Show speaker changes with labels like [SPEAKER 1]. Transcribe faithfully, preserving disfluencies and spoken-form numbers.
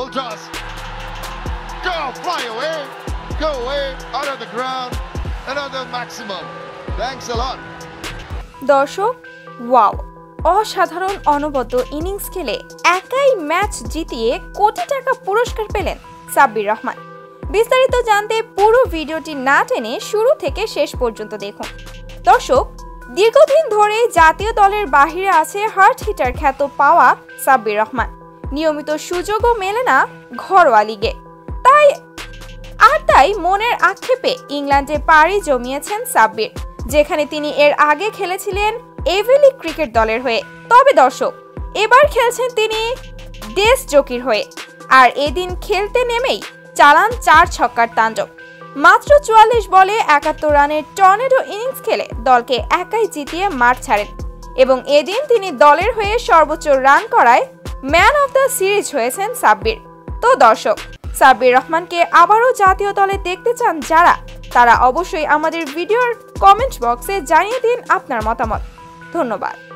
[SPEAKER 1] Full toss. Go, fly away. Go away, out of the ground. Another maximum. Thanks a lot.
[SPEAKER 2] দর্শক, wow, অসাধারণ অনবদ্য innings খেলে একাই match জিতিয়ে কোটি টাকা পুরস্কার পেলেন সাব্বির রহমান। বিস্তারিত জানতে পুরো ভিডিওটি না টেনে শুরু থেকে শেষ পর্যন্ত দেখুন। দর্শক, দীর্ঘদিন ধরে জাতীয় দলের বাহিরে আছে হার্ট হিটার খ্যাত পাওয়া সাব্বির রহমান। নিয়মিত সুযোগও মেলে না ঘরোয়া লিগে, তাই আর তাই মনের আক্ষেপে ইংল্যান্ডে পাড়ি জমিয়েছেন সাব্বির, যেখানে তিনি এর আগে খেলেছিলেন এভিলি ক্রিকেট দলের হয়ে। তবে দর্শক, এবার খেলছেন তিনি ডেস জকির হয়ে, আর এদিন খেলতে নেমেই চালান চার ছক্কার তাণ্ডব। মাত্র চুয়াল্লিশ বলে একাত্তর রানের টর্নেডো ইনিংস খেলে দলকে একাই জিতিয়ে মাঠ ছাড়েন এবং এদিন তিনি দলের হয়ে সর্বোচ্চ রান করায় ম্যান অফ দ্য সিরিজ হয়েছেন সাব্বির। তো দর্শক, সাব্বির রহমানকে আবারও জাতীয় দলে দেখতে চান যারা, তারা অবশ্যই আমাদের ভিডিওর কমেন্ট বক্সে জানিয়ে দিন আপনার মতামত। ধন্যবাদ।